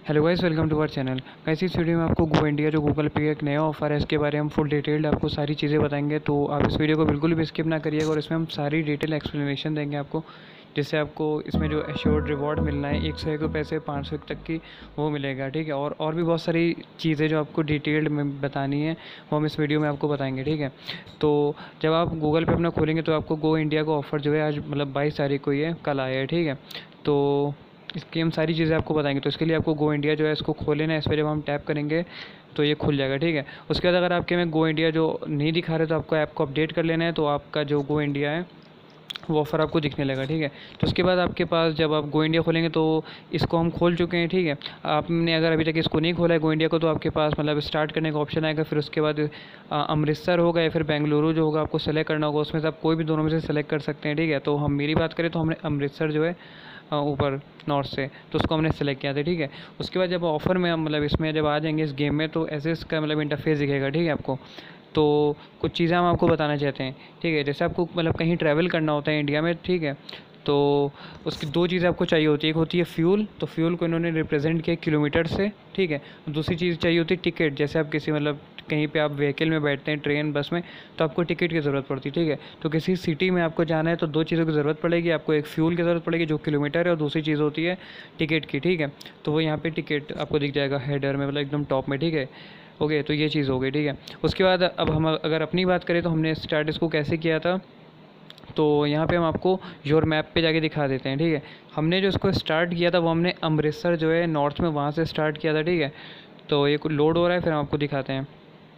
Hello guys, welcome to our channel. Guys, इस video में आपको गो इंडिया जो गूगल पे एक नया ऑफर है इसके बारे में हम फुल डिटेल्ड आपको सारी चीज़ें बताएंगे। तो आप इस वीडियो को बिल्कुल भी स्किप ना करिएगा और इसमें हम सारी डिटेल एक्सप्लेनेशन देंगे आपको, जिससे आपको इसमें जो एश्योर्ड रिवॉर्ड मिलना है 101 रुपये से 500 तक की वो मिलेगा। ठीक है, और भी बहुत सारी चीज़ें जो आपको डिटेल्ड में बतानी है वो हम इस वीडियो में आपको बताएंगे। ठीक है, तो जब आप गूगल पे अपना खोलेंगे तो आपको गो इंडिया का ऑफ़र जो है आज मतलब 22 तारीख को ही है, कल आया है। ठीक है, तो इसकी हम सारी चीज़ें आपको बताएंगे। तो इसके लिए आपको गो इंडिया जो है इसको खोल लेना है। इस पर जब हम टैप करेंगे तो ये खुल जाएगा। ठीक है, उसके बाद अगर आपके में गो इंडिया जो नहीं दिखा रहे तो आपको ऐप को अपडेट कर लेना है, तो आपका जो गो इंडिया है वो ऑफ़र आपको दिखने लगा। ठीक है, तो उसके बाद आपके पास जब आप गो इंडिया खोलेंगे तो इसको हम खोल चुके हैं। ठीक है, आपने अगर अभी तक इसको नहीं खोला है गो इंडिया को, तो आपके पास मतलब स्टार्ट करने का ऑप्शन आएगा। फिर उसके बाद अमृतसर होगा या फिर बेंगलुरु जो होगा आपको सेलेक्ट करना होगा। उसमें से आप कोई भी दोनों में से सेलेक्ट कर सकते हैं। ठीक है, तो हम मेरी बात करें तो हमने अमृतसर जो है ऊपर नॉर्थ से, तो उसको हमने सेलेक्ट किया था। ठीक है, उसके बाद जब ऑफ़र में हम मतलब इसमें जब आ जाएंगे इस गेम में तो ऐसे इसका मतलब इंटरफेस दिखेगा। ठीक है, आपको तो कुछ चीज़ें हम आपको बताना चाहते हैं। ठीक है, जैसे आपको मतलब कहीं ट्रैवल करना होता है इंडिया में। ठीक है, तो उसकी दो चीज़ें आपको चाहिए होती है। एक होती है फ्यूल, तो फ्यूल को इन्होंने रिप्रेजेंट किया किलोमीटर से। ठीक है, दूसरी चीज़ चाहिए होती है टिकट। जैसे आप किसी मतलब कहीं पे आप व्हीकल में बैठते हैं, ट्रेन बस में, तो आपको टिकट की ज़रूरत पड़ती है। ठीक है, तो किसी सिटी में आपको जाना है तो दो चीज़ों की ज़रूरत पड़ेगी। आपको एक फ्यूल की ज़रूरत पड़ेगी जो किलोमीटर है, और दूसरी चीज़ होती है टिकट की। ठीक है, तो वो यहाँ पे टिकट आपको दिख जाएगा हेडर में, मतलब एकदम टॉप में। ठीक है, ओके, तो ये चीज़ हो गई। ठीक है, उसके बाद अब हम अगर अपनी बात करें तो हमने स्टार्ट इसको कैसे किया था, तो यहाँ पे हम आपको योर मैप पे जाके दिखा देते हैं। ठीक है, हमने जो इसको स्टार्ट किया था वो हमने अमृतसर जो है नॉर्थ में वहाँ से स्टार्ट किया था। ठीक है, तो ये कुछ लोड हो रहा है, फिर हम आपको दिखाते हैं।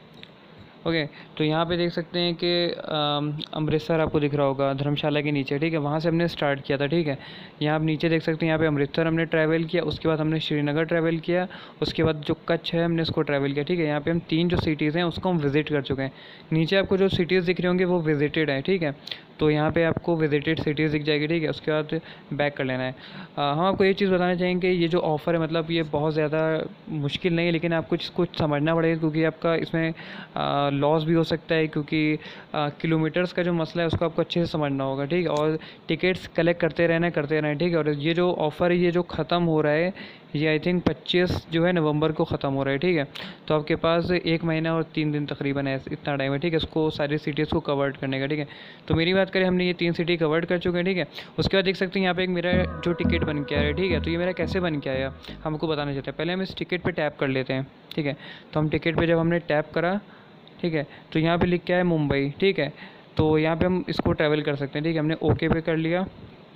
ओके, तो यहाँ पे देख सकते हैं कि अमृतसर आपको दिख रहा होगा धर्मशाला के नीचे। ठीक है, वहाँ से हमने स्टार्ट किया था। ठीक है, यहाँ आप नीचे देख सकते हैं, यहाँ पे अमृतसर हमने ट्रैवल किया, उसके बाद हमने श्रीनगर ट्रैवल किया, उसके बाद जो कच्छ है हमने उसको ट्रैवल किया। ठीक है, यहाँ पे हम तीन जो सिटीज़ हैं उसको हम विज़िट कर चुके हैं। नीचे आपको जो सिटीज़ दिख रही होंगी वो विजिटेड है। ठीक है, तो यहाँ पे आपको विजिटेड सिटीज़ दिख जाएगी। ठीक है, उसके बाद बैक कर लेना है। हम आपको ये चीज़ बताना चाहेंगे कि ये जो ऑफ़र है मतलब ये बहुत ज़्यादा मुश्किल नहीं है, लेकिन आपको कुछ समझना पड़ेगा, क्योंकि आपका इसमें लॉस भी हो सकता है, क्योंकि किलोमीटर्स का जो मसला है उसको आपको अच्छे से समझना होगा। ठीक है, और टिकट्स कलेक्ट करते रहना है। ठीक है, और ये जो ऑफ़र है ये जो ख़त्म हो रहा है ये आई थिंक 25 जो है नवंबर को ख़त्म हो रहा है। ठीक है, तो आपके पास 1 महीना और 3 दिन तकरीबन है, इतना टाइम है। ठीक है, उसको सारी सिटीज़ को कवर करने का। ठीक है, तो मेरी बात करें हमने ये 3 सिटी कवर कर चुके हैं। ठीक है, उसके बाद देख सकते हैं यहाँ पे एक मेरा जो टिकट बन के आया है। ठीक है, तो ये मेरा कैसे बन के आया हमको बताना चाहते हैं। पहले हम इस टिकट पे टैप कर लेते हैं। ठीक है, तो हम टिकट पे जब हमने टैप करा, ठीक है, तो यहाँ पे लिख के आया मुंबई। ठीक है, तो यहाँ पे हम इसको ट्रैवल कर सकते हैं। ठीक है, हमने ओके पे कर लिया।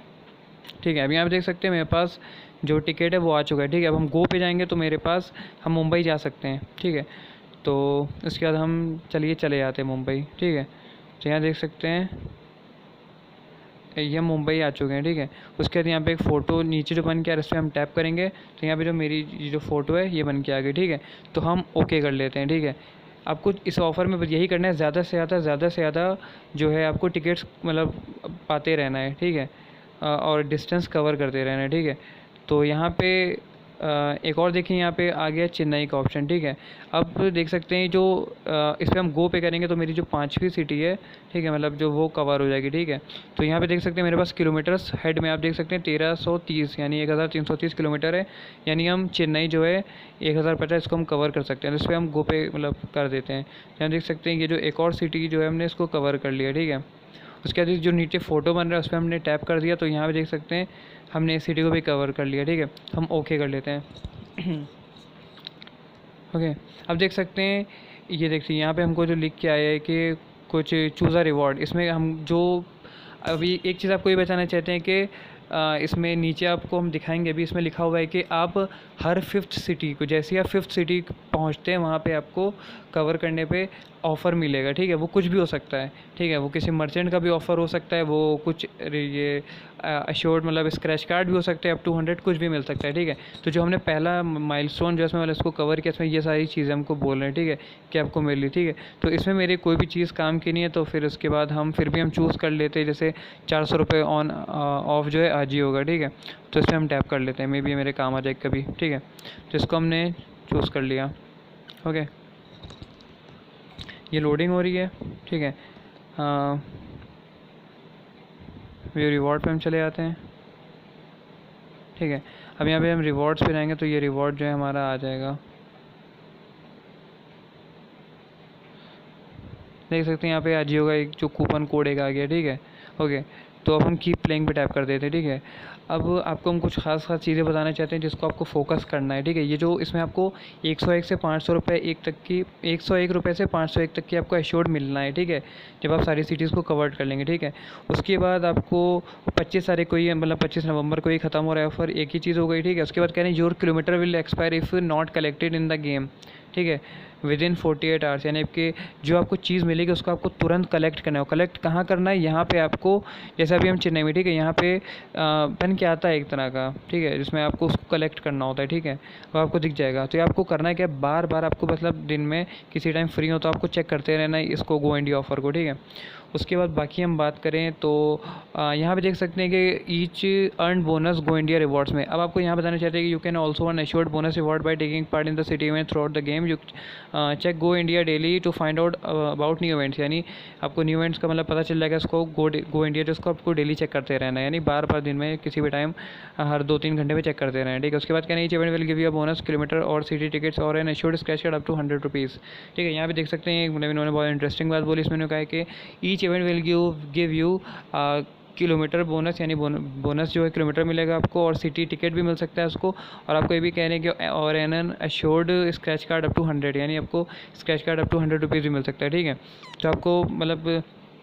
ठीक है, अब यहाँ पे देख सकते हैं मेरे पास जो टिकट है वो आ चुका है। ठीक है, अब हम गो पे जाएंगे तो मेरे पास हम मुंबई जा सकते हैं। ठीक है, तो उसके बाद हम चले जाते हैं मुंबई। ठीक है, तो यहाँ देख सकते हैं ये मुंबई आ चुके हैं। ठीक है, उसके बाद यहाँ पे एक फ़ोटो नीचे जो बन के आ रहा है इस पर हम टैप करेंगे तो यहाँ पे जो मेरी जो फ़ोटो है ये बन के आ गई। ठीक है, तो हम ओके कर लेते हैं। ठीक है, आपको इस ऑफ़र में बस यही करना है, ज़्यादा से ज़्यादा जो है आपको टिकट्स मतलब पाते रहना है। ठीक है, और डिस्टेंस कवर करते रहना है। ठीक है, तो यहाँ पे एक और देखिए यहाँ पे आ गया चेन्नई का ऑप्शन। ठीक है, अब देख सकते हैं जो इस पर हम गो पे करेंगे तो मेरी जो 5वीं सिटी है, ठीक है, मतलब जो वो कवर हो जाएगी। ठीक है, तो यहाँ पे देख सकते हैं मेरे पास किलोमीटर्स हेड में आप देख सकते हैं 1330 यानी 1330 किलोमीटर है। यानी हम चेन्नई जो है 1050 इसको हम कवर कर सकते हैं। तो इस पर हम गो पे मतलब कर देते हैं। यहाँ देख सकते हैं ये जो एक और सिटी जो है हमने इसको कवर कर लिया। ठीक है, उसके बाद जो नीचे फ़ोटो बन रहा है उस पर हमने टैप कर दिया तो यहाँ पे देख सकते हैं हमने इस सिटी को भी कवर कर लिया। ठीक है, हम ओके कर लेते हैं। ओके, अब देख सकते हैं ये देखिए यहाँ पे हमको जो लिख के आया है कि कुछ चूज़ अ रिवॉर्ड। इसमें हम जो अभी एक चीज़ आपको ये बताना चाहते हैं कि इसमें नीचे आपको हम दिखाएंगे, अभी इसमें लिखा हुआ है कि आप हर 5th सिटी को, जैसे ही आप 5th सिटी पहुँचते हैं वहाँ पे आपको कवर करने पे ऑफ़र मिलेगा। ठीक है, वो कुछ भी हो सकता है। ठीक है, वो किसी मर्चेंट का भी ऑफ़र हो सकता है, वो कुछ ये अश्योर्ड मतलब स्क्रैच कार्ड भी हो सकता है, अप टू 100 कुछ भी मिल सकता है। ठीक है, तो जो हमने पहला माइलस्टोन जो इसमें मतलब इसको कवर किया, इसमें ये सारी चीज़ें हमको बोल रहे हैं। ठीक है, कि आपको मिल रही। ठीक है, तो इसमें मेरी कोई भी चीज़ काम की नहीं है, तो फिर उसके बाद हम फिर भी हम चूज़ कर लेते हैं, जैसे 400 रुपये ऑन ऑफ जो है आज ही होगा। ठीक है, तो इस पर हम टैप कर लेते हैं, मे बी मेरे काम आ जाए कभी। ठीक है, तो इसको हमने चूज़ कर लिया। ओके, ये लोडिंग हो रही है। ठीक है, व्यू रिवॉर्ड पे हम चले जाते हैं। ठीक है, अब यहाँ पे हम रिवॉर्ड्स पे जाएंगे तो ये रिवॉर्ड जो है हमारा आ जाएगा, देख सकते हैं यहाँ पे अजियो का एक जो कूपन कोड एक आ गया, ठीक है। ओके, तो अब हम कीप प्लेइंग पे टैप कर देते हैं, ठीक है। अब आपको हम कुछ खास चीज़ें बताना चाहते हैं जिसको आपको फोकस करना है, ठीक है। ये जो इसमें आपको 101 से 500 रुपये एक तक की, 101 रुपये से 501 तक की आपको एश्योर्ड मिलना है, ठीक है, जब आप सारी सिटीज़ को कवर कर लेंगे, ठीक है। उसके बाद आपको 25 तारीख को ही, मतलब 25 नवंबर को ही ख़त्म हो रहा है ऑफर, एक ही चीज़ हो गई, ठीक है। उसके बाद कह रहे हैं your kilometre will expire if not collected in the game, ठीक है, विद इन 48 आवर्स, यानी आपके जो आपको चीज़ मिलेगी उसको आपको तुरंत कलेक्ट करना है। कलेक्ट कहाँ करना है, यहाँ पे आपको, जैसे अभी हम चेन्नई में, ठीक है, यहाँ पे पेन क्या आता है एक तरह का, ठीक है, जिसमें आपको उसको कलेक्ट करना होता है, ठीक है, वो आपको दिख जाएगा। तो ये आपको करना है क्या, बार बार आपको मतलब दिन में किसी टाइम फ्री हो तो आपको चेक करते रहना है इसको, गो इंडिया ऑफर को, ठीक है। उसके बाद बाकी हम बात करें तो यहाँ पे देख सकते हैं कि each earn bonus go India rewards में। अब आपको यहाँ बताना चाहते हैं कि you can also earn assured bonus reward by taking part in the city event through the game, you check go India daily to find out about new events, यानी आपको न्यू इवेंट्स का मतलब पता चल जाएगा, इसको go India जो उसको आपको डेली चेक करते रहना है, यानी बार बार दिन में किसी भी टाइम हर 2-3 घंटे में चेक करते रहना है, ठीक है। उसके बाद कहना each event will give you a bonus kilometre और सिटी टिकट्स और an assured scratch card up to 100 rupees, ठीक है। यहाँ पे देख सकते हैं मतलब इन्होंने बहुत इंटरेस्टिंग बात बोली, इसमें उन्होंने कहा है कि each event will give you kilometre bonus, यानी बोनस जो है किलोमीटर मिलेगा आपको, और सिटी टिकट भी मिल सकता है उसको, और आपको ये भी कह रहे हैं कि और an assured scratch card up to 100, यानी आपको scratch card up to 100 rupees भी मिल सकता है, ठीक है। तो आपको मतलब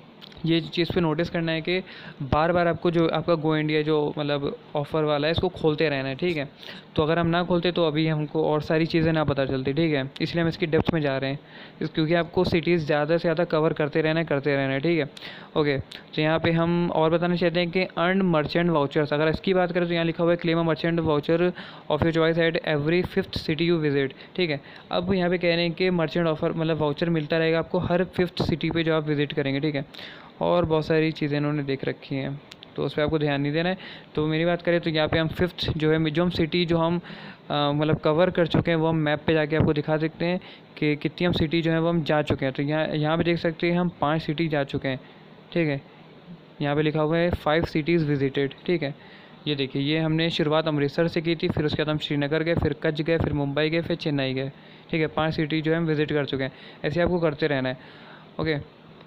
ये चीज़ पे नोटिस करना है कि बार बार आपको जो आपका गो इंडिया जो मतलब ऑफ़र वाला है इसको खोलते रहना है, ठीक है। तो अगर हम ना खोलते तो अभी हमको और सारी चीज़ें ना पता चलती, ठीक है, इसलिए हम इसकी डेप्थ में जा रहे हैं, क्योंकि आपको सिटीज़ ज़्यादा से ज़्यादा कवर करते रहना है, ठीक है। ओके, तो यहाँ पे हम और बताना चाहते हैं कि अर्न मर्चेंट वाउचर्स, अगर इसकी बात करें तो यहाँ लिखा हुआ है claim a merchant voucher of your choice at every 5th city you visit, ठीक है। अब यहाँ पे कह रहे हैं कि मर्चेंट ऑफर मतलब वाउचर मिलता रहेगा आपको हर 5th सिटी पे जो आप विज़िट करेंगे, ठीक है। और बहुत सारी चीज़ें इन्होंने देख रखी हैं तो उस पर आपको ध्यान नहीं देना है। तो मेरी बात करें तो यहाँ पे हम 5th जो है, जो हम सिटी जो हम मतलब कवर कर चुके हैं वो हम मैप पे जाके आपको दिखा सकते हैं कि कितनी हम सिटी जो है वो हम जा चुके हैं। तो यहाँ पे देख सकते हैं हम 5 सिटी जा चुके हैं, ठीक है। यहाँ पे लिखा हुआ है 5 सिटीज़ विजिटेड, ठीक है। ये देखिए, ये हमने शुरुआत अमृतसर से की थी, फिर उसके बाद हम श्रीनगर गए, फिर कच्छ गए, फिर मुंबई गए, फिर चेन्नई गए, ठीक है। 5 सिटी जो है हम विज़िट कर चुके हैं, ऐसे आपको करते रहना है, ओके।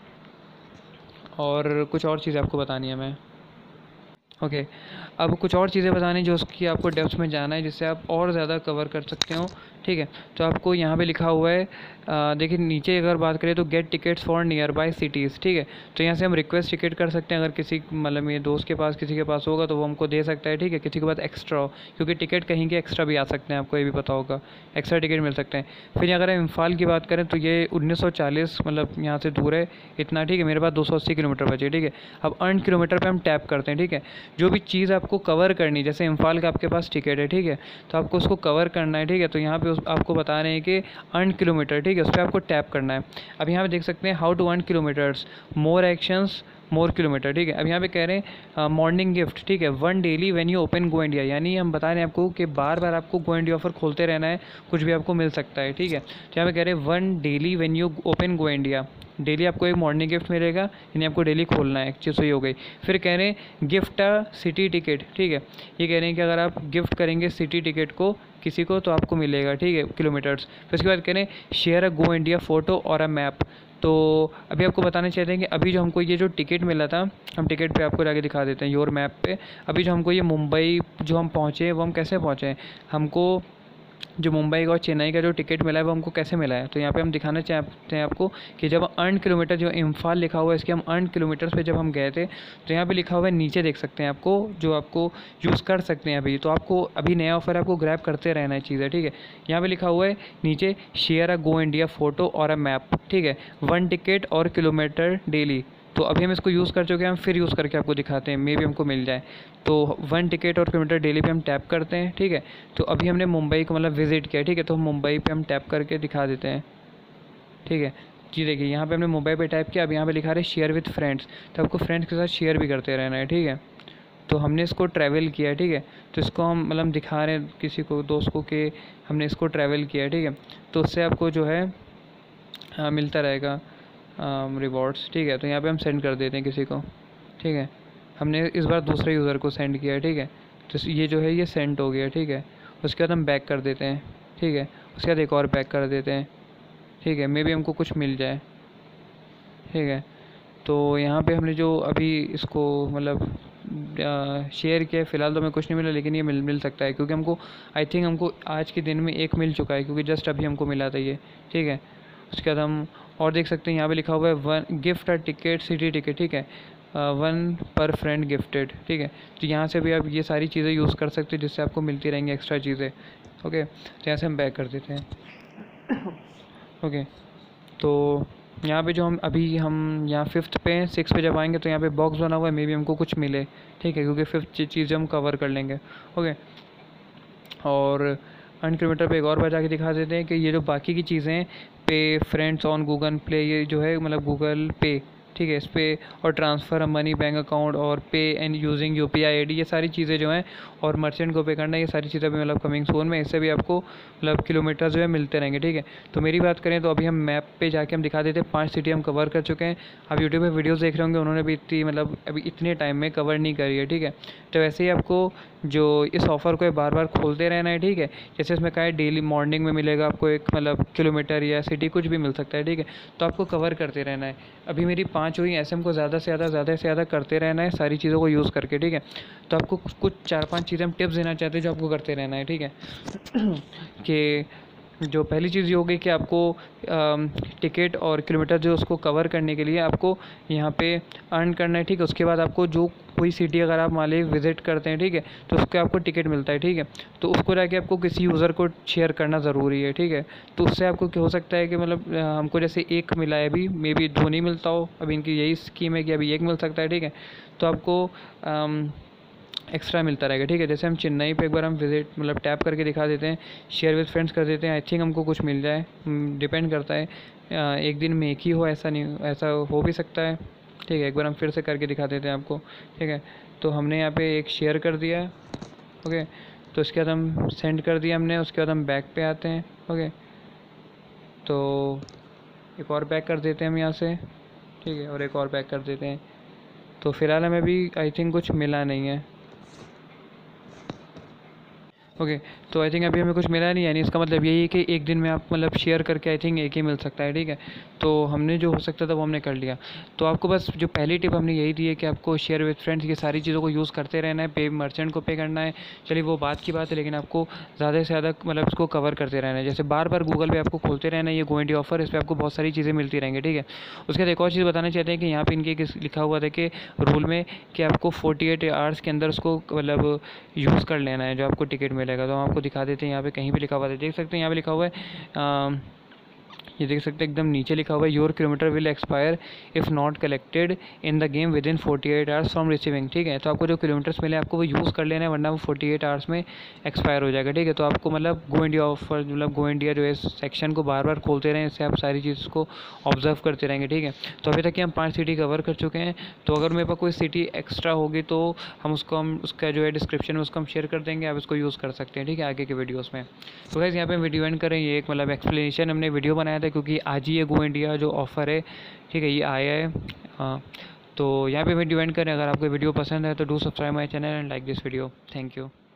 और कुछ और चीज़ें आपको बतानी है मैं, ओके। अब कुछ और चीज़ें बतानी जो उसकी आपको डेप्थ में जाना है जिससे आप और ज़्यादा कवर कर सकते हो, ठीक है। तो आपको यहाँ पे लिखा हुआ है, देखिए नीचे अगर बात करें तो get tickets for nearby cities, ठीक है। तो यहाँ से हम रिक्वेस्ट टिकट कर सकते हैं, अगर किसी मतलब मेरे दोस्त के पास किसी के पास होगा तो वो हमको दे सकता है, ठीक है। किसी के पास एक्स्ट्रा हो, क्योंकि टिकट कहीं के एक्स्ट्रा भी आ सकते हैं, आपको ये भी पता होगा, एक्स्ट्रा टिकट मिल सकते हैं। फिर अगर हम इम्फाल की बात करें तो ये 1940 मतलब यहाँ से दूर है इतना, ठीक है। मेरे पास 280 किलोमीटर बचे, ठीक है। अब अर्न किलोमीटर पर हम टैप करते हैं, ठीक है। जो भी चीज़ आपको कवर करनी, जैसे इम्फाल का आपके पास टिकट है, ठीक है, तो आपको उसको कवर करना है, ठीक है। तो यहाँ पे आपको बता रहे हैं कि अर्न किलोमीटर, ठीक है, उस पर आपको टैप करना है। अब यहाँ पे देख सकते हैं how to earn kilometres, more actions more kilometre, ठीक है। अब यहाँ पे कह रहे हैं मॉर्निंग गिफ्ट, ठीक है, 1 daily when you open go India, यानी हम बता रहे हैं आपको कि बार बार आपको गो इंडिया ऑफर खोलते रहना है, कुछ भी आपको मिल सकता है, ठीक है। तो यहाँ पे कह रहे हैं 1 daily when you open go India, daily आपको एक मॉर्निंग गिफ्ट मिलेगा, यानी आपको डेली खोलना है, एक चीज़ सही हो गई। फिर कह रहे हैं गिफ्ट अ सिटी टिकट, ठीक है। ये कह रहे हैं कि अगर आप गिफ्ट करेंगे सिटी टिकट को किसी को तो आपको मिलेगा, ठीक है, किलोमीटर्स। फिर उसके बाद कह रहे हैं share a go India photo और अ मैप। तो अभी आपको बताना चाहते हैं कि अभी जो हमको ये जो टिकट मिला था, हम टिकट पे आपको जाके दिखा देते हैं योर मैप पे। अभी जो हमको ये मुंबई जो हम पहुँचे वो हम कैसे पहुँचे हैं, हमको जो मुंबई का और चेन्नई का जो टिकट मिला है वो हमको कैसे मिला है। तो यहाँ पे हम दिखाना चाहते हैं आपको कि जब अर्न किलोमीटर जो इम्फाल लिखा हुआ है इसके हम अर्न किलोमीटर्स पे जब हम गए थे तो यहाँ पे लिखा हुआ है, नीचे देख सकते हैं आपको, जो आपको यूज़ कर सकते हैं अभी। तो आपको अभी नया ऑफर आपको ग्रैब करते रहना है चीज़ें, ठीक है। यहाँ पे लिखा हुआ है नीचे share a go India photo और अ मैप, ठीक है, 1 टिकट और किलोमीटर डेली। तो अभी हम इसको यूज़ कर चुके हैं, हम फिर यूज़ करके आपको दिखाते हैं, मे भी हमको मिल जाए। तो 1 टिकट और किलोमीटर डेली पे हम टैप करते हैं, ठीक है। तो अभी हमने मुंबई को मतलब विज़िट किया, ठीक है, तो हम मुंबई पे हम टैप करके दिखा देते हैं, ठीक है जी। देखिए यहाँ पे हमने मुंबई पे टैप किया, अब यहाँ पे लिखा रहा है शेयर विथ फ्रेंड्स, तो आपको फ्रेंड्स के साथ शेयर भी करते रहना है, ठीक है। तो हमने इसको ट्रैवल किया, ठीक है, तो इसको हम मतलब दिखा रहे हैं किसी को, दोस्त को, कि हमने इसको ट्रैवल किया, ठीक है। तो उससे आपको जो है मिलता रहेगा रिवॉर्ड्स, ठीक है। तो यहाँ पे हम सेंड कर देते हैं किसी को, ठीक है। हमने इस बार दूसरे यूज़र को सेंड किया है, ठीक है। तो ये जो है ये सेंड हो गया, ठीक है। उसके बाद हम बैक कर देते हैं, ठीक है। उसके बाद एक और बैक कर देते हैं, ठीक है, मे बी हमको कुछ मिल जाए, ठीक है। तो यहाँ पे हमने जो अभी इसको मतलब शेयर किया है, फ़िलहाल तो हमें कुछ नहीं मिला, लेकिन ये मिल सकता है, क्योंकि हमको आई थिंक हमको आज के दिन में एक मिल चुका है, क्योंकि जस्ट अभी हमको मिला था ये, ठीक है। उसके बाद हम और देख सकते हैं यहाँ पे लिखा हुआ है 1 gift a ticket city ticket, ठीक है, 1 पर फ्रेंड गिफ्टेड, ठीक है। तो यहाँ से भी आप ये सारी चीज़ें यूज़ कर सकते हैं, जिससे आपको मिलती रहेंगी एक्स्ट्रा चीज़ें, ओके। तो यहाँ से हम बैक कर देते हैं, ओके। तो यहाँ पे जो हम यहाँ 5th पे 6 पे जब आएंगे तो यहाँ पे बॉक्स बना हुआ है, मे बी हमको कुछ मिले, ठीक है, क्योंकि 5th चीज़ें हम कवर कर लेंगे, ओके। और अर्न किलोमीटर पे एक और बार जाके दिखा देते हैं कि ये जो बाकी की चीज़ें हैं, पे फ्रेंड्स ऑन गूगल प्ले, ये जो है मतलब गूगल पे, ठीक है, इस पे और ट्रांसफ़र मनी बैंक अकाउंट और पे एंड यूजिंग यूपीआई आईडी, ये सारी चीज़ें जो हैं, और मर्चेंट को पे करना, ये सारी चीज़ें भी मतलब कमिंग सून में, इससे भी आपको मतलब किलोमीटर जो है मिलते रहेंगे, ठीक है। तो मेरी बात करें तो अभी हम मैप पे जाके हम दिखा देते हैं 5 सिटी हम कवर कर चुके हैं। आप यूट्यूब पे वीडियोस देख रहे होंगे, उन्होंने भी इतनी मतलब अभी इतने टाइम में कवर नहीं करी है, ठीक है। तो वैसे ही आपको जो इस ऑफ़र को बार बार खोलते रहना है, ठीक है। जैसे इसमें कहा है डेली मॉर्निंग में मिलेगा आपको एक मतलब किलोमीटर या सिटी कुछ भी मिल सकता है, ठीक है। तो आपको कवर करते रहना है। अभी मेरी 5 हुई, ऐसे हमको ज़्यादा से ज़्यादा करते रहना है सारी चीज़ों को यूज़ करके, ठीक है। तो आपको कुछ 4-5 चीज़ें हम टिप्स देना चाहते हैं जो आपको करते रहना है, ठीक है। कि जो पहली चीज़ ये हो गई कि आपको टिकट और किलोमीटर जो उसको कवर करने के लिए आपको यहाँ पे अर्न करना है, ठीक है। उसके बाद आपको जो कोई सिटी अगर आप मान लीजिए विज़िट करते हैं, ठीक है, तो उसके आपको टिकट मिलता है, ठीक है। तो उसको जाके आपको किसी यूज़र को शेयर करना ज़रूरी है, ठीक है। तो उससे आपको क्या हो सकता है कि मतलब हमको जैसे 1 मिला है, अभी मे बी 2 नहीं मिलता हो, अभी इनकी यही स्कीम है कि अभी 1 मिल सकता है, ठीक है। तो आपको एक्स्ट्रा मिलता रहेगा, ठीक है। जैसे हम चेन्नई पे एक बार हम विज़िट मतलब टैप करके दिखा देते हैं, शेयर विद फ्रेंड्स कर देते हैं, आई थिंक हमको कुछ मिल जाए, डिपेंड करता है, एक दिन में एक ही हो, ऐसा नहीं, ऐसा हो भी सकता है, ठीक है। एक बार हम फिर से करके दिखा देते हैं आपको, ठीक है। तो हमने यहाँ पे एक शेयर कर दिया, ओके। तो उसके बाद हम सेंड कर दिया हमने, उसके बाद हम बैक पे आते हैं, ओके। तो एक और बैक कर देते हैं हम यहाँ से, ठीक है, और एक और बैक कर देते हैं। तो फ़िलहाल हमें भी आई थिंक कुछ मिला नहीं है, ओके। तो आई थिंक अभी हमें कुछ मिला नहीं, यानी इसका मतलब यही है कि एक दिन में आप मतलब शेयर करके आई थिंक एक ही मिल सकता है, ठीक है। तो हमने जो हो सकता था वो हमने कर लिया। तो आपको बस जो पहली टिप हमने यही दी है कि आपको शेयर विद फ्रेंड्स ये सारी चीज़ों को यूज़ करते रहना है, पे मर्चेंट को पे करना है, चलिए वो बात की बात है, लेकिन आपको ज़्यादा से ज़्यादा मतलब इसको कवर करते रहना है। जैसे बार बार गूगल पे आपको खोलते रहना है, ये गो इंडिया ऑफर, इस पर आपको बहुत सारी चीज़ें मिलती रहेंगी, ठीक है। उसके बाद एक और चीज़ बताना चाहते हैं कि यहाँ पे इनके लिखा हुआ था कि रूल में कि आपको 48 आवर्स के अंदर उसको मतलब यूज़ कर लेना है जो आपको टिकट मिलेगा। तो हम आपको दिखा देते हैं, यहाँ पे कहीं भी लिखा हुआ है, देख सकते हैं यहाँ पे लिखा हुआ है, ये देख सकते हैं एकदम नीचे लिखा हुआ है, your kilometre will expire if not collected in the game within 48 hours from receiving, ठीक है। तो आपको जो किलोमीटर्स मिले आपको वो यूज़ कर लेना है, वरना वो 48 आवर्स में एक्सपायर हो जाएगा, ठीक है। तो आपको मतलब गो इंडिया ऑफर मतलब गो इंडिया जो है सेक्शन को बार बार खोलते रहें, इससे आप सारी चीज़ को ऑब्जर्व करते रहेंगे, ठीक है। तो अभी तक कि हम 5 सिटी कवर कर चुके हैं। तो अगर मेरे पास कोई सिटी एक्स्ट्रा होगी तो हम उसका जो है डिस्क्रिप्शन में उसको हम शेयर कर देंगे, आप इसको यूज़ कर सकते हैं, ठीक है, आगे के वीडियोज़ में। तो गाइस यहाँ पे वीडियो एंड करें, ये एक मतलब एक्सप्लेनेशन हमने वीडियो बनाया था, क्योंकि आज ही ये गो इंडिया जो ऑफ़र है, ठीक है, ये आया है, हाँ। तो यहाँ पे वीडियो एंड करें, अगर आपको वीडियो पसंद है तो do subscribe my channel and like this video, thank you.